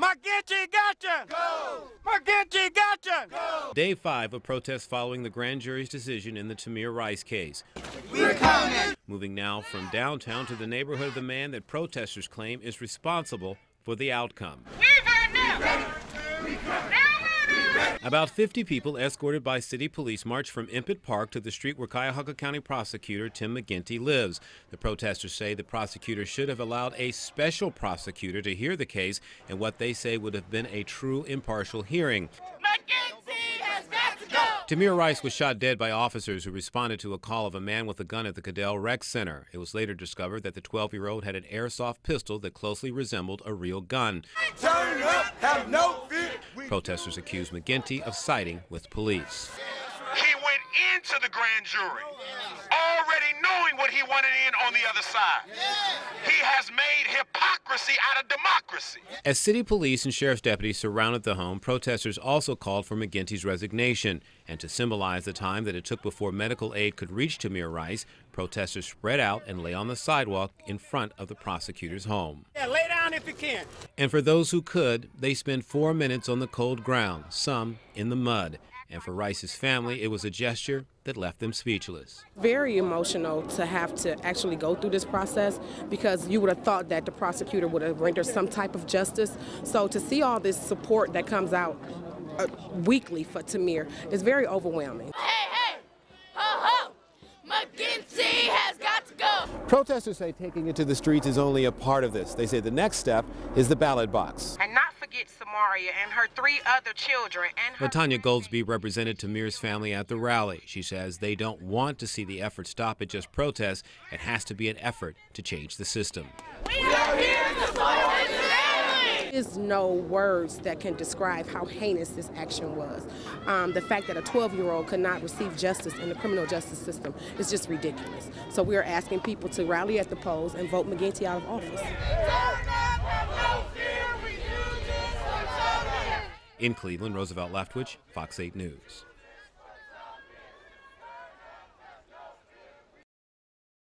McGinty gotcha! Go! McGinty gotcha! Go! Day 5 of protests following the grand jury's decision in the Tamir Rice case. We're coming! Moving now from downtown to the neighborhood of the man that protesters claim is responsible for the outcome. About 50 people escorted by city police marched from Impet Park to the street where Cuyahoga County prosecutor Tim McGinty lives. The protesters say the prosecutor should have allowed a special prosecutor to hear the case in what they say would have been a true impartial hearing. McGinty has got to go! Tamir Rice was shot dead by officers who responded to a call of a man with a gun at the Cadell Rec Center. It was later discovered that the 12-year-old had an airsoft pistol that closely resembled a real gun. Turn up, have no fear! Protesters accused McGinty of siding with police. He went into the grand jury already knowing what he wanted in on the other side. He has made hypocrisy out of democracy. As city police and sheriff's deputies surrounded the home, protesters also called for McGinty's resignation. And to symbolize the time that it took before medical aid could reach Tamir Rice, protesters spread out and lay on the sidewalk in front of the prosecutor's home. Yeah, lay down if you can. And for those who could, they spent 4 minutes on the cold ground, some in the mud. And for Rice's family, it was a gesture that left them speechless. Very emotional to have to actually go through this process, because you would have thought that the prosecutor would have rendered some type of justice. So to see all this support that comes out weekly for Tamir is very overwhelming. Hey, ho, ho! McGinty has got to go! Protesters say taking it to the streets is only a part of this. They say the next step is the ballot box. And not forget Samaria and her 3 other children. And Latanya Goldsby represented Tamir's family at the rally. She says they don't want to see the effort stop at just protests. It has to be an effort to change the system. We are here to support his family! There is no words that can describe how heinous this action was. The fact that a 12-year-old could not receive justice in the criminal justice system is just ridiculous. So we are asking people to rally at the polls and vote McGinty out of office. In Cleveland, Roosevelt Leftwich, Fox 8 News.